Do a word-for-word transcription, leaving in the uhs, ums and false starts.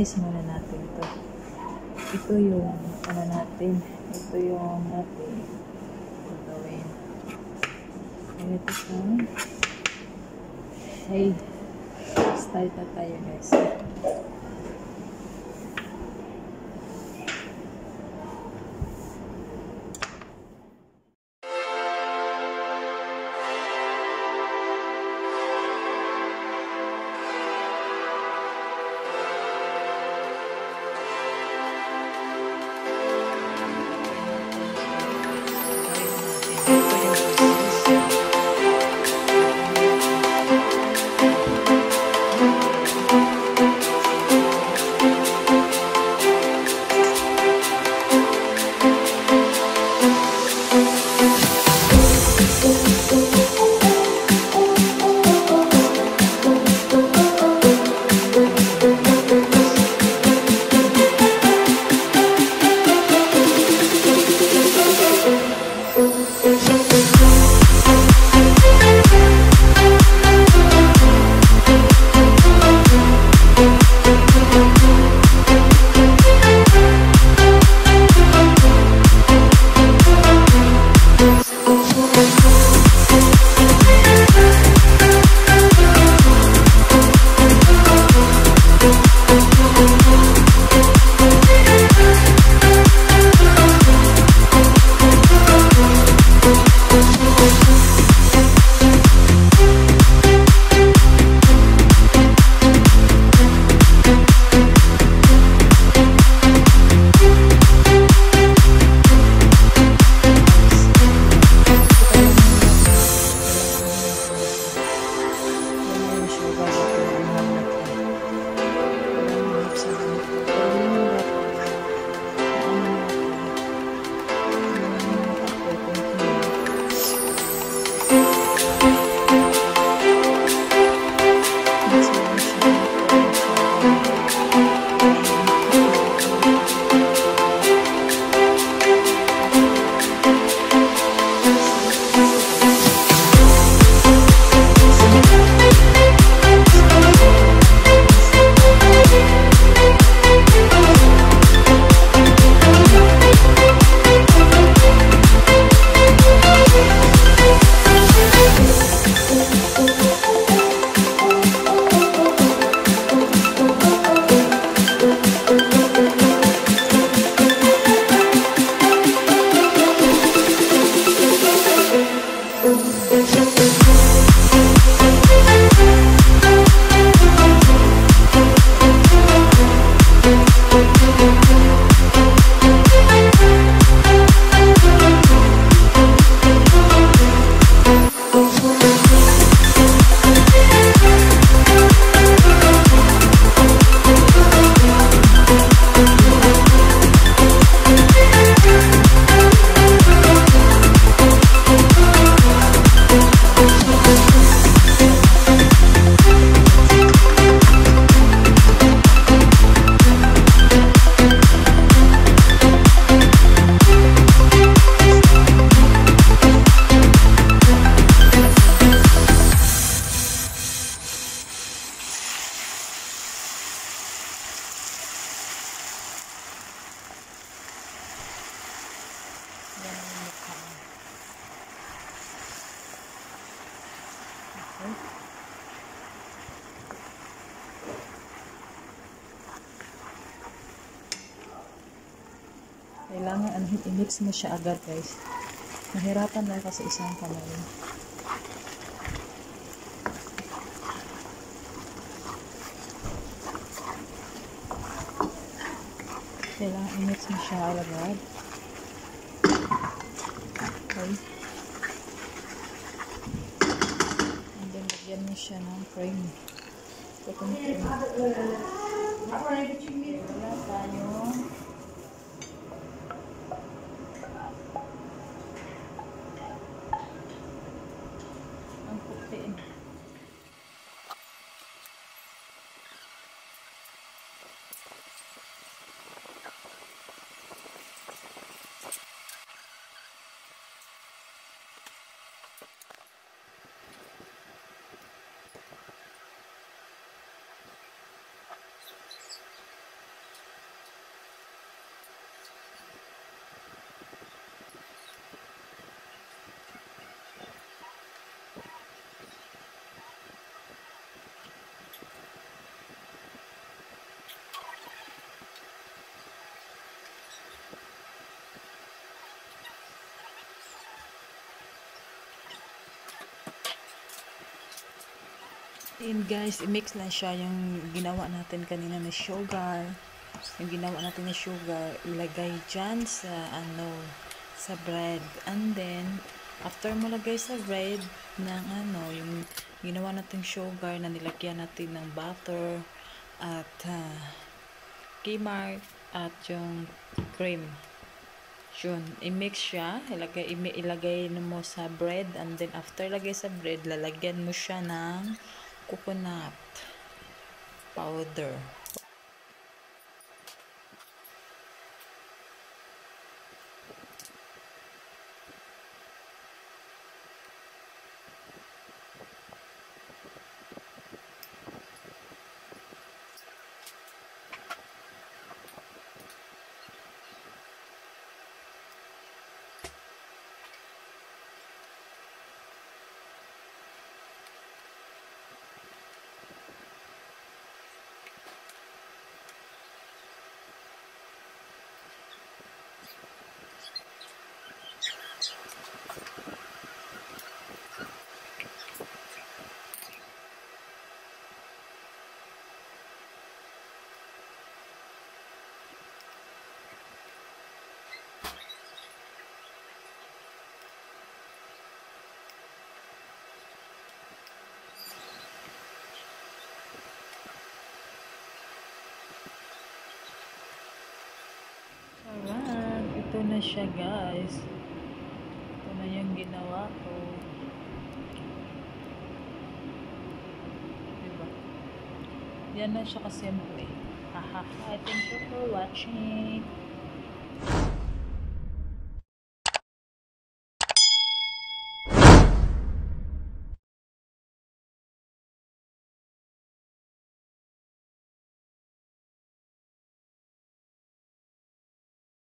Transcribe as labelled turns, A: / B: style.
A: i-slice muna natin ito. Ito yung ano natin. Ito yung ating gagawin. Ito siya. Hey, start na tayo guys. Kailangan ano, i-mix mo siya agad guys. Mahirapan lang kasi isang kamay. Kailangan i-mix mo siya agad. Okay. And then lagyan mo siya ng cream. Itong cream. Wala tayo. Yun guys, i-mix lang siya yung ginawa natin kanina na sugar. Yung ginawa natin na sugar, ilagay dyan sa ano, sa bread. And then, after mo lagay sa bread ng ano, yung ginawa natin sugar na nilagyan natin ng butter at uh, Kmart at yung cream. Yun, i-mix siya, ilagay, ilagay mo sa bread, and then after lagay sa bread, lalagyan mo siya ng coconut powder. Alright, ito na siya guys. Ito na yung ginawa ko. Diba? Yan na siya kasimple. Hahaha, thank you for watching.